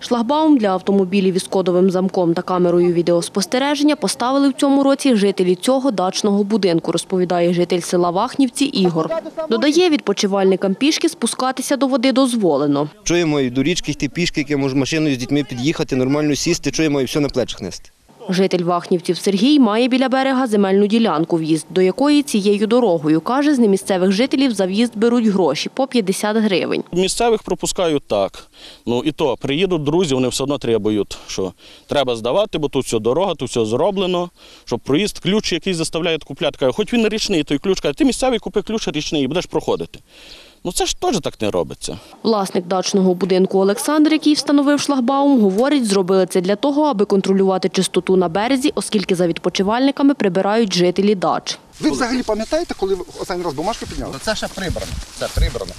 Шлагбаум для автомобілів із кодовим замком та камерою відеоспостереження поставили в цьому році жителі цього дачного будинку, розповідає житель села Вахнівці Ігор. Додає, відпочивальникам пішки спускатися до води дозволено. Що я маю до річки йти пішки, як я можу машиною з дітьми під'їхати, нормально сісти, що я маю все на плечах нести. Житель Вахнівців Сергій має біля берега земельну ділянку, в'їзд до якої цією дорогою. Каже, з немісцевих жителів за в'їзд беруть гроші – по 50 гривень. Місцевих пропускають так. І то, приїдуть друзі, вони все одно требують, що треба здавати, бо тут все дорога, тут все зроблено, щоб проїзд, ключ якийсь заставляють купляти. Каже, хоч він річний, той ключ, каже, ти місцевий, купи ключ річний і будеш проходити. Це ж теж так не робиться. Власник дачного будинку Олександр, який встановив шлагбаум, говорить, зробили це для того, аби контролювати чистоту на березі, оскільки за відпочивальниками прибирають жителі дач. Ви взагалі пам'ятаєте, коли ви останній раз бумажку підняли? Це ще прибрано. Це прибрано.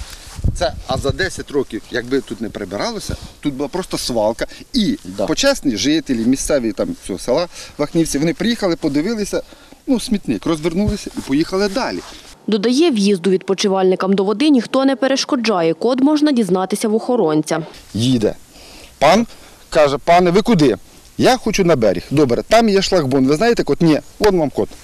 А за 10 років, якби тут не прибиралося, тут була просто свалка. І почесні жителі, місцеві цього села Вахнівці, вони приїхали, подивилися, смітник, розвернулися і поїхали далі. Додає, в'їзду відпочивальникам до води ніхто не перешкоджає. Код можна дізнатися в охоронця. Їде. Пан каже, пане, ви куди? Я хочу на берег. Добре, там є шлагбаум. Ви знаєте код? Ні, от вам код.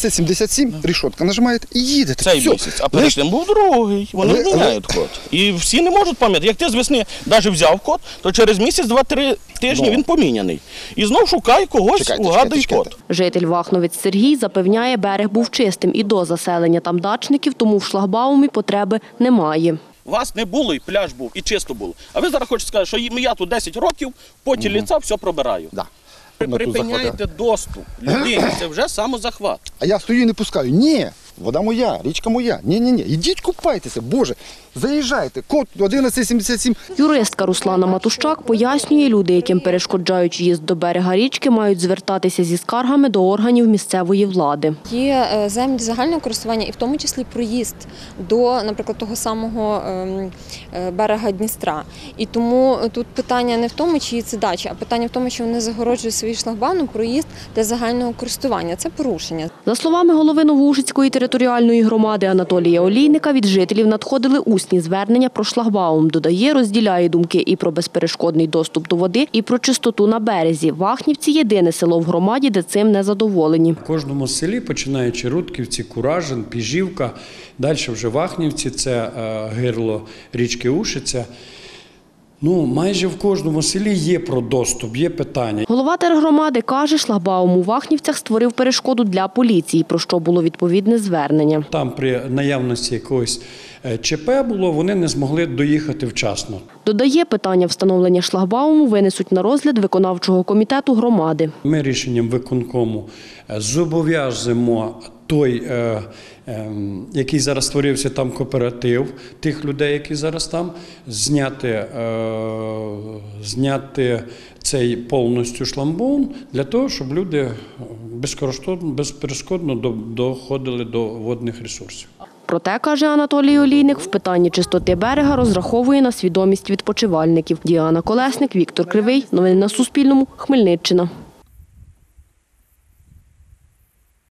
1177, рішотка нажимаєте і їдете. Цей місяць. А перед тим був другий. Вони міняють код. І всі не можуть пам'ятати. Як ти з весни навіть взяв код, то через місяць, 2-3 тижні він поміняний. І знов шукай когось, угадуй код. Житель Вахновець Сергій запевняє, берег був чистим і до заселення там дачників, тому в шлагбаумі потреби немає. Вас не було, і пляж був, і чисто було. А ви зараз хочете сказати, що я тут 10 років, в поті лиця все прибираю. Припиняєте доступ людині, це вже самозахват. А я стою і не пускаю. Ні, вода моя, річка моя. Ні. Ідіть купайтеся, Боже, заїжджайте, код 1177. Юристка Руслана Матущак пояснює, люди, яким перешкоджають в'їзд до берега річки, мають звертатися зі скаргами до органів місцевої влади. Є землі загального користування і в тому числі проїзд до, наприклад, того самого берега Дністра. І тому тут питання не в тому, чиї це дачі, а питання в тому, що вони загороджують свій шлагбаум проїзд для загального користування. Це порушення. За словами голови Новоушицької територіальної громади Анатолія Олійника, від жителів надходили усні звернення про шлагбаум. Додає, розділяє думки і про безперешкодний доступ до води, і про чистоту на березі. Вахнівці – єдине село в громаді, де цим не задоволені. В кожному селі, починаючи Рудківці, Куражин, Піжівка, далі вже Вахнівці, це гирло річки Ушиця. Майже в кожному селі є про доступ, є питання. Голова тергромади каже, шлагбаум у Вахнівцях створив перешкоду для поліції, про що було відповідне звернення. Там при наявності якогось ЧП було, вони не змогли доїхати вчасно. Додає, питання встановлення шлагбауму винесуть на розгляд виконавчого комітету громади. Ми рішенням виконкому зобов'яжемо той, який зараз створився там кооператив, тих людей, які зараз там, зняти цей повністю шлагбаум для того, щоб люди безперешкодно доходили до водних ресурсів. Проте, каже Анатолій Олійник, в питанні чистоти берега розраховує на свідомість відпочивальників. Діана Колесник, Віктор Кривий. Новини на Суспільному. Хмельниччина.